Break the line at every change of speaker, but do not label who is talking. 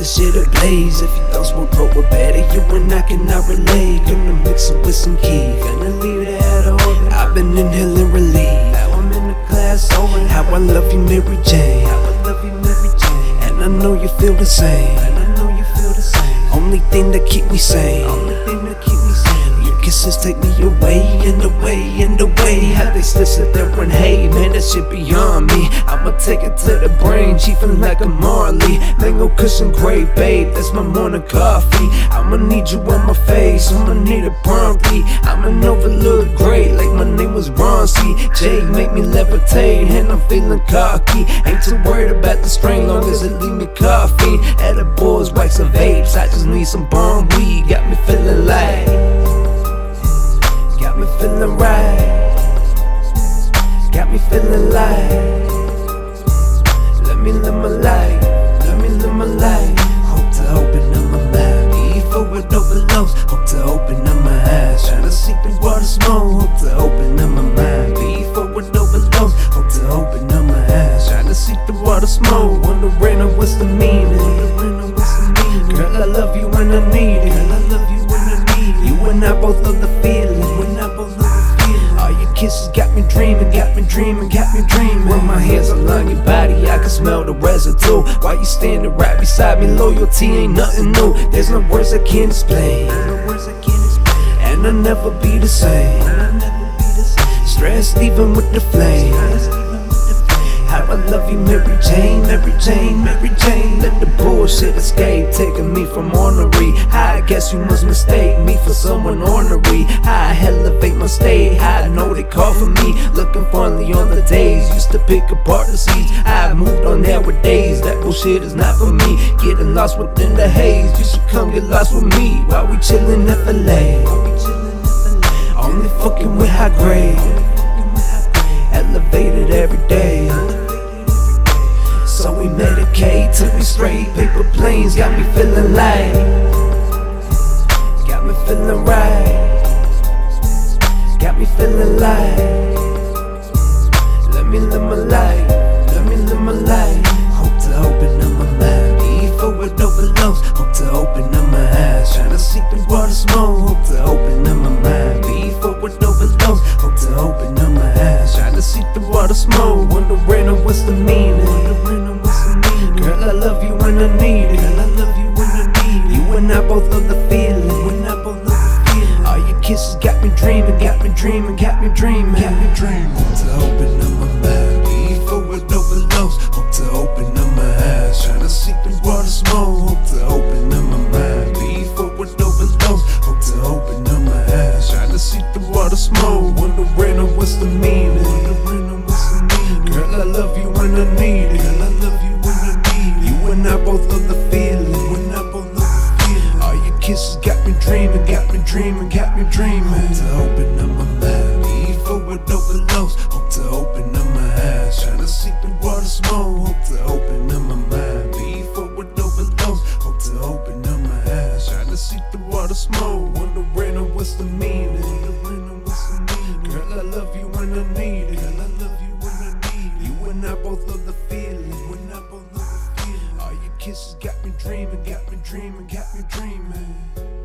shit ablaze. If you don't smoke pro or better, you and I cannot relate. Gonna mix it with some key, gonna leave it at all. I've been inhaling relief, now I'm in the class over. How I love you, Mary Jane, how I love you, Mary Jane. And I know you feel the same, and I know you feel the same. Only thing that keep me sane, only thing that keep me sane. Your kisses take me away, and away, and away. How they still sit there and hate, man, that shit beyond me. I'ma take it to the brain, chiefin' like a Marley. Mango cushion, great babe, that's my morning coffee. I'ma need you on my face, I'ma need it promptly. I'ma overlook great, like my name was Bronzy. Jay make me levitate, and I'm feeling cocky. Ain't too worried about the strain, long as it leave me coffee. Edibles, wax and vapes, I just need some bomb weed. Got me feeling like, got me feeling right, got me feeling like. Let me live my life, let me live my life. Hope to open up my mind before it overloads. Hope to open up my eyes, tryna see through all the smoke. Hope to open up my mind before it overloads. Hope to open up my eyes, tryna see through all the smoke. Wondering what's the meaning, girl, I love you when I need it. Girl, I love you when I need it. You and I both love the feeling, all your kisses got me dreaming, got me dreaming, got me dreaming. When my hands along your body, I can smell the residue. While you standing right beside me, loyalty ain't nothing new. There's no words I can't explain, and I'll never be the same. Stressed even with the flame. How I love you, Mary Jane, Mary Jane, Mary Jane. Let the bullshit escape, taking me from ornery. I guess you must mistake me for someone ornery. I elevate my state, I know they call for me. Looking fondly on the days, used to pick apart the seeds. I've moved on nowadays, that bullshit is not for me. Getting lost within the haze, you should come get lost with me. While we chillin' at FLA, only fucking with high grade, elevated every day. So we medicate, took me straight. Paper planes got me feeling light, got me feeling right, got me feeling light. Let me live my life, let me live my life. Hope to open up my mind before it overloads. Hope to open up my eyes, tryna see through all the smoke. Hope to open up my mind before it overloads. Hope to open up my eyes, tryna see through all the smoke. Wondering what's the meaning, girl, I love you when I need it. Girl, I love you when I need it. You and I both love the feeling, all your kisses got me dreaming, got me dreaming, got me dreaming, got me dreaming. Hope to open up my mind before it overloads. Hope to open up my eyes, tryna see through all the smoke. Hope to open up my mind before it overloads. Hope to open up my eyes, tryna see through all the smoke. Wondering what's the meaning, girl, I love you when I need it. Girl, I love you when I need it. You and I both love the feeling, all your kisses got me dreaming, got me dreaming, got me dreaming. Hope to open up my mind before it overloads. Hope to open up my eyes, tryna see through all the smoke. Hope to open up my mind before it overloads. Hope to open up my eyes, tryna see through all the smoke. Wondering what's the meaning, girl, I love you when I need it. Girl, I love you when I need it. You and I both love the feeling, all your kisses got me dreaming, got me dreaming, got me dreaming.